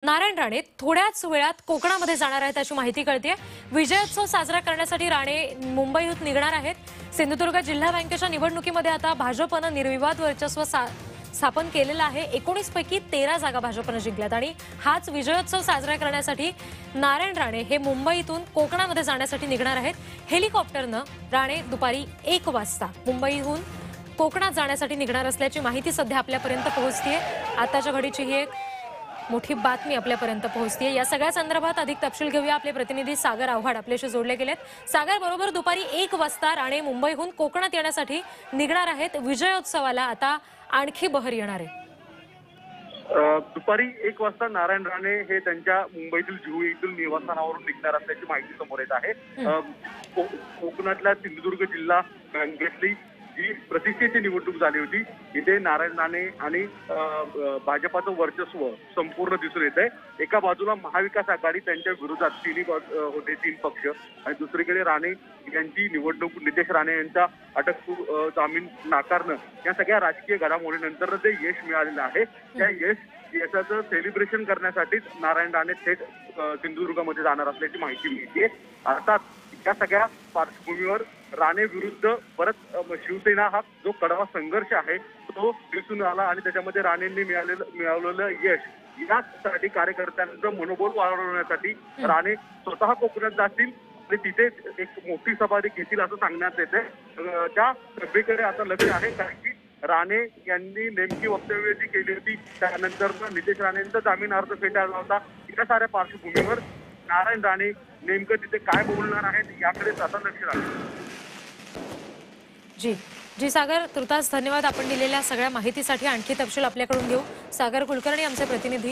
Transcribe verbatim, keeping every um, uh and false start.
नारायण राणे थोड्याच वेळात कोकणामध्ये जाणार आहेत अशी माहिती कळते। विजयोत्सव साजरा करण्यासाठी राणे मुंबईहून निघणार आहेत। सिंधुदुर्ग जिल्हा बँकेच्या निवडणुकीमध्ये आता भाजपनं निर्विवाद वर्चस्व स्थापन केलेलं आहे। एकोणीस पैकी तेरा जागा भाजपनं जिंकल्यात आणि हाच विजयोत्सव साजरा करण्यासाठी नारायण राणे हे मुंबईतून कोकणामध्ये जाण्यासाठी निघणार आहेत। हेलिकॉप्टरनं राणे दुपारी एक वाजता मुंबईहून कोकणात जाण्यासाठी निघणार असल्याची माहिती सध्या आपल्यापर्यंत पोहोचतेय। आताच्या घडीची ही एक मोठी बातमी आपल्यापर्यंत पोहोचतेय। या सगळ्या संदर्भात अधिक तपशील घेऊया। आपले प्रतिनिधी सागर आव्हाड आपल्याशी जोडले गेलेत। सागर, बरोबर दुपारी एक वाजता राणे मुंबईहून कोकणात येण्यासाठी निघणार आहेत। विजयोत्सवाला आता आणखी बहर येणार आहे। दुपारी एक वाजता नारायण राणे हे त्यांच्या मुंबईतील जुहू येथील निवासस्थानावरून निघणार असल्याची माहिती समोर येत आहे। कोकणातल्या सिंधुदुर्ग जिल्हा बँकेतली जी प्रतिष्ठेची निवडणूक झाली होती, इथे नारायण राणे आणि भाजपाचं वर्चस्व संपूर्ण दिसून येत आहे। एका बाजूला महाविकास आघाडी त्यांच्या विरोधात तिन्ही होते तीन पक्ष, आणि दुसरीकडे राणे यांची निवडणूक नितेश राणे यांचा अटक जामीन नाकारणं, या सगळ्या राजकीय घडामोडीनंतर जे यश मिळालेलं आहे, त्या यश यशाचं सेलिब्रेशन करण्यासाठीच नारायण राणे थेट सिंधुदुर्गमध्ये जाणार असल्याची माहिती मिळते। अर्थात या सगळ्या पार्श्वभूमीवर राणे विरुद्ध परत शिवसेना हा जो कडवा संघर्ष आहे तो दिसून आला, आणि त्याच्यामध्ये राणेंनी मिळालेलं मिळवलेलं यश यासाठी कार्यकर्त्यांचं मनोबल वाढवण्यासाठी राणे स्वतः कोकणात जातील आणि तिथे एक मोठी सभा घेतील असं सांगण्यात येते। त्या सभेकडे आता लक्ष आहे, कारण की राणे यांनी नेमकी वक्तव्य जी केली होती त्यानंतर नितेश राणेंचा जामीन अर्ज फेटाळला होता। या साऱ्या पार्श्वभूमीवर नारायण राणे नेमकं तिथे काय बोलणार आहेत याकडेच आता लक्ष राहील। जी जी सागर, तुर्तास धन्यवाद आपण दिलेल्या सगळ्या माहितीसाठी। आणखी तपशील आपल्याकडून घेऊ। सागर कुलकर्णी आमचे प्रतिनिधी।